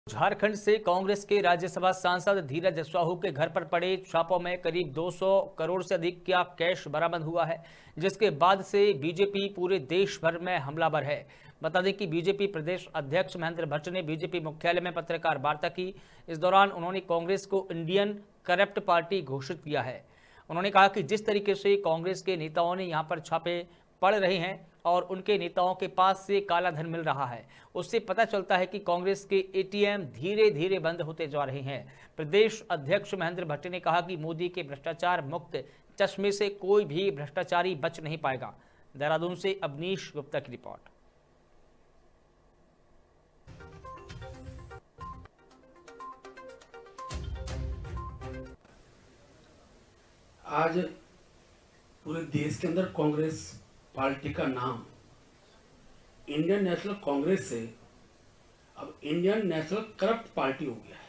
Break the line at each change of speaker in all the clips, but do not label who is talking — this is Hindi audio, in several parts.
झारखंड से कांग्रेस के राज्यसभा सांसद धीरज साहू के घर पर पड़े छापों में करीब 200 करोड़ से अधिक का कैश बरामद हुआ है, जिसके बाद से बीजेपी पूरे देश भर में हमलावर है। बता दें कि बीजेपी प्रदेश अध्यक्ष महेंद्र भट्ट ने बीजेपी मुख्यालय में पत्रकार वार्ता की। इस दौरान उन्होंने कांग्रेस को इंडियन करप्ट पार्टी घोषित किया है। उन्होंने कहा कि जिस तरीके से कांग्रेस के नेताओं ने यहां पर छापे पड़ रहे हैं और उनके नेताओं के पास से काला धन मिल रहा है, उससे पता चलता है कि कांग्रेस के एटीएम धीरे धीरे बंद होते जा रहे हैं। प्रदेश अध्यक्ष महेंद्र भट्ट ने कहा कि मोदी के भ्रष्टाचार मुक्त चश्मे से कोई भी भ्रष्टाचारी बच नहीं पाएगा। देहरादून से अवनीश गुप्ता की रिपोर्ट।
आज पूरे देश के अंदर कांग्रेस पार्टी का नाम इंडियन नेशनल कांग्रेस से अब इंडियन नेशनल करप्ट पार्टी हो गया है,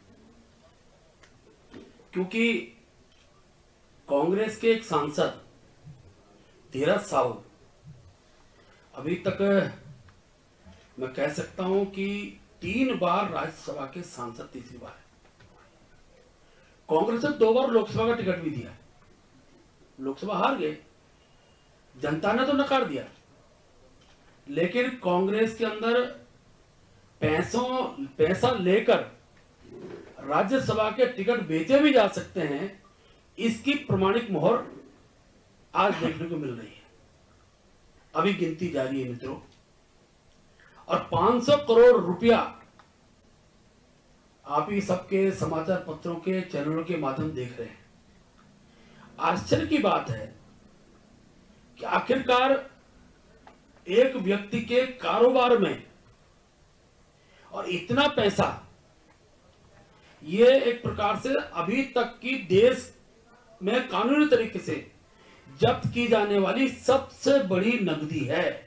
क्योंकि कांग्रेस के एक सांसद धीरज साहू अभी तक मैं कह सकता हूं कि 3 बार राज्यसभा के सांसद, तीसरी बार कांग्रेस ने 2 बार लोकसभा का टिकट भी दिया। लोकसभा हार गए, जनता ने तो नकार दिया, लेकिन कांग्रेस के अंदर पैसा लेकर राज्यसभा के टिकट बेचे भी जा सकते हैं, इसकी प्रमाणिक मोहर आज देखने को मिल रही है। अभी गिनती जारी है मित्रों, और 500 करोड़ रुपया आप ही सबके समाचार पत्रों के चैनलों के माध्यम देख रहे हैं। आश्चर्य की बात है कि आखिरकार एक व्यक्ति के कारोबार में और इतना पैसा, ये एक प्रकार से अभी तक की देश में कानूनी तरीके से जब्त की जाने वाली सबसे बड़ी नकदी है।